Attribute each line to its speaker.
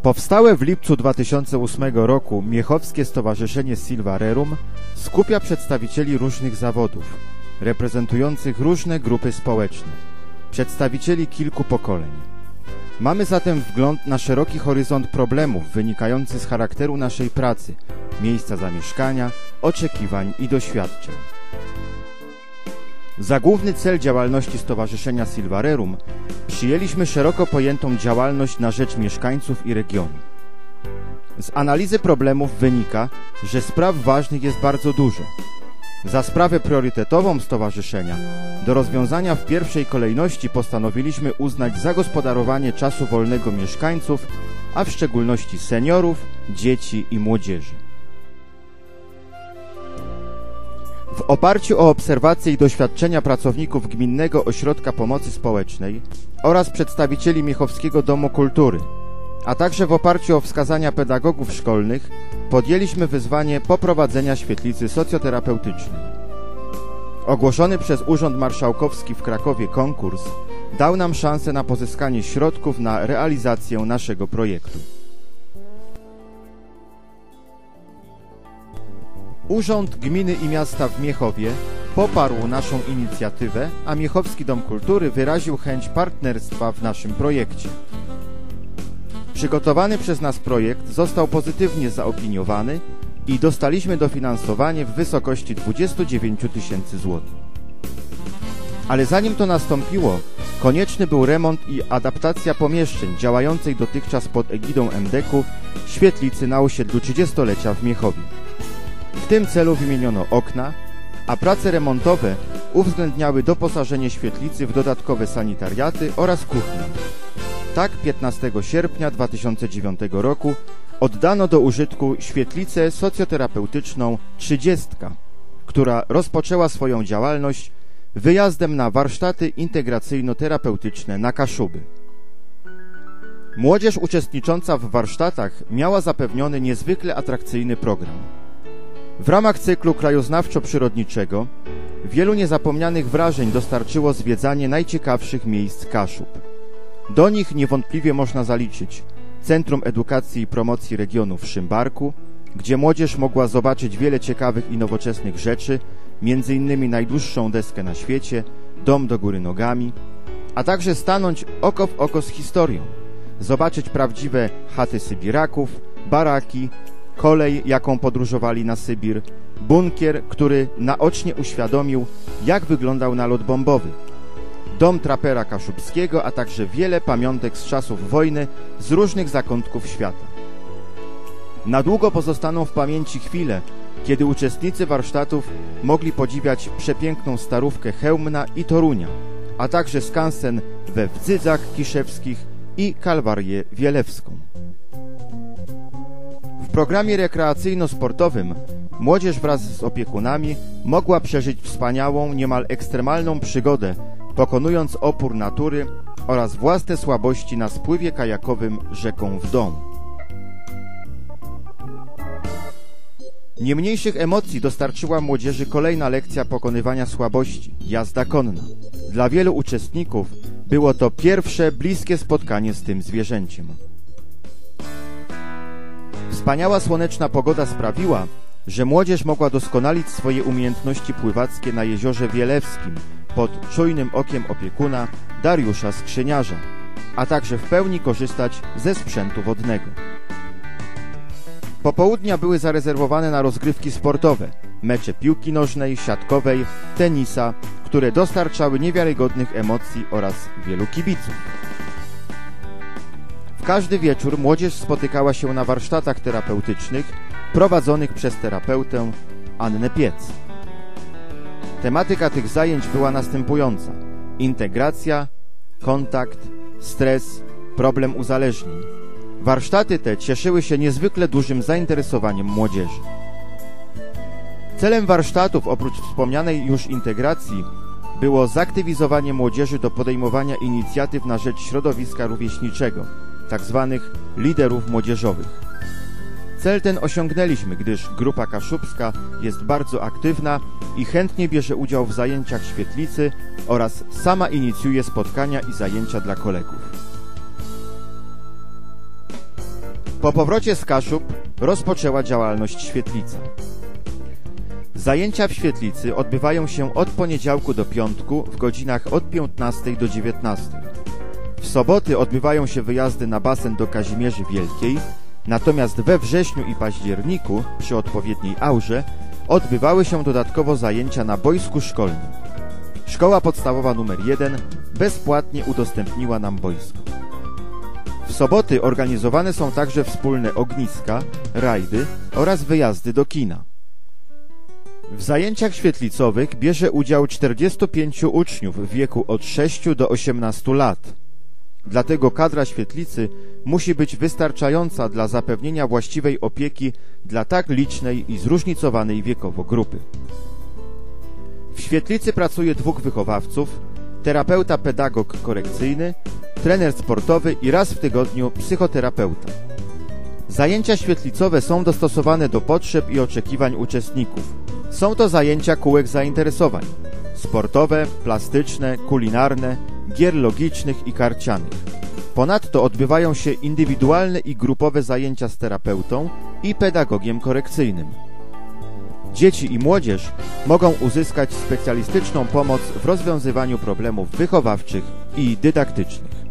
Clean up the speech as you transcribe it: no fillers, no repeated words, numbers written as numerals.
Speaker 1: Powstałe w lipcu 2008 roku Miechowskie Stowarzyszenie Silva Rerum skupia przedstawicieli różnych zawodów, reprezentujących różne grupy społeczne, przedstawicieli kilku pokoleń. Mamy zatem wgląd na szeroki horyzont problemów wynikający z charakteru naszej pracy, miejsca zamieszkania, oczekiwań i doświadczeń. Za główny cel działalności Stowarzyszenia Silva Rerum przyjęliśmy szeroko pojętą działalność na rzecz mieszkańców i regionu. Z analizy problemów wynika, że spraw ważnych jest bardzo dużo. Za sprawę priorytetową stowarzyszenia do rozwiązania w pierwszej kolejności postanowiliśmy uznać zagospodarowanie czasu wolnego mieszkańców, a w szczególności seniorów, dzieci i młodzieży. W oparciu o obserwacje i doświadczenia pracowników Gminnego Ośrodka Pomocy Społecznej oraz przedstawicieli Miechowskiego Domu Kultury, a także w oparciu o wskazania pedagogów szkolnych podjęliśmy wyzwanie poprowadzenia świetlicy socjoterapeutycznej. Ogłoszony przez Urząd Marszałkowski w Krakowie konkurs dał nam szansę na pozyskanie środków na realizację naszego projektu. Urząd Gminy i Miasta w Miechowie poparł naszą inicjatywę, a Miechowski Dom Kultury wyraził chęć partnerstwa w naszym projekcie. Przygotowany przez nas projekt został pozytywnie zaopiniowany i dostaliśmy dofinansowanie w wysokości 29 000 złotych. Ale zanim to nastąpiło, konieczny był remont i adaptacja pomieszczeń działającej dotychczas pod egidą MDK-u świetlicy na osiedlu 30-lecia w Miechowie. W tym celu wymieniono okna, a prace remontowe uwzględniały doposażenie świetlicy w dodatkowe sanitariaty oraz kuchnię. Tak 15 sierpnia 2009 roku oddano do użytku świetlicę socjoterapeutyczną 30, która rozpoczęła swoją działalność wyjazdem na warsztaty integracyjno-terapeutyczne na Kaszuby. Młodzież uczestnicząca w warsztatach miała zapewniony niezwykle atrakcyjny program. W ramach cyklu krajoznawczo-przyrodniczego wielu niezapomnianych wrażeń dostarczyło zwiedzanie najciekawszych miejsc Kaszub. Do nich niewątpliwie można zaliczyć Centrum Edukacji i Promocji Regionu w Szymbarku, gdzie młodzież mogła zobaczyć wiele ciekawych i nowoczesnych rzeczy, m.in. najdłuższą deskę na świecie, dom do góry nogami, a także stanąć oko w oko z historią, zobaczyć prawdziwe chaty Sybiraków, baraki, kolej, jaką podróżowali na Sybir, bunkier, który naocznie uświadomił, jak wyglądał nalot bombowy, dom trapera kaszubskiego, a także wiele pamiątek z czasów wojny z różnych zakątków świata. Na długo pozostaną w pamięci chwile, kiedy uczestnicy warsztatów mogli podziwiać przepiękną starówkę Chełmna i Torunia, a także skansen we Wdzydzach Kiszewskich i Kalwarię Wielewską. W programie rekreacyjno-sportowym młodzież wraz z opiekunami mogła przeżyć wspaniałą, niemal ekstremalną przygodę, pokonując opór natury oraz własne słabości na spływie kajakowym rzeką Wdą. Nie mniejszych emocji dostarczyła młodzieży kolejna lekcja pokonywania słabości, jazda konna. Dla wielu uczestników było to pierwsze bliskie spotkanie z tym zwierzęciem. Wspaniała słoneczna pogoda sprawiła, że młodzież mogła doskonalić swoje umiejętności pływackie na jeziorze Wielewskim pod czujnym okiem opiekuna Dariusza Skrzyniarza, a także w pełni korzystać ze sprzętu wodnego. Popołudnia były zarezerwowane na rozgrywki sportowe, mecze piłki nożnej, siatkowej, tenisa, które dostarczały niewiarygodnych emocji oraz wielu kibiców. W każdy wieczór młodzież spotykała się na warsztatach terapeutycznych prowadzonych przez terapeutę Annę Piec. Tematyka tych zajęć była następująca: integracja, kontakt, stres, problem uzależnień. Warsztaty te cieszyły się niezwykle dużym zainteresowaniem młodzieży. Celem warsztatów, oprócz wspomnianej już integracji, było zaktywizowanie młodzieży do podejmowania inicjatyw na rzecz środowiska rówieśniczego, tzw. liderów młodzieżowych. Cel ten osiągnęliśmy, gdyż grupa kaszubska jest bardzo aktywna i chętnie bierze udział w zajęciach świetlicy oraz sama inicjuje spotkania i zajęcia dla kolegów. Po powrocie z Kaszub rozpoczęła działalność świetlica. Zajęcia w świetlicy odbywają się od poniedziałku do piątku w godzinach od 15 do 19. W soboty odbywają się wyjazdy na basen do Kazimierzy Wielkiej, natomiast we wrześniu i październiku, przy odpowiedniej aurze, odbywały się dodatkowo zajęcia na boisku szkolnym. Szkoła podstawowa nr 1 bezpłatnie udostępniła nam boisko. W soboty organizowane są także wspólne ogniska, rajdy oraz wyjazdy do kina. W zajęciach świetlicowych bierze udział 45 uczniów w wieku od 6 do 18 lat. Dlatego kadra świetlicy musi być wystarczająca dla zapewnienia właściwej opieki dla tak licznej i zróżnicowanej wiekowo grupy. W świetlicy pracuje 2 wychowawców, terapeuta pedagog korekcyjny, trener sportowy i raz w tygodniu psychoterapeuta. Zajęcia świetlicowe są dostosowane do potrzeb i oczekiwań uczestników. Są to zajęcia kółek zainteresowań sportowe, plastyczne, kulinarne, gier logicznych i karcianych. Ponadto odbywają się indywidualne i grupowe zajęcia z terapeutą i pedagogiem korekcyjnym. Dzieci i młodzież mogą uzyskać specjalistyczną pomoc w rozwiązywaniu problemów wychowawczych i dydaktycznych.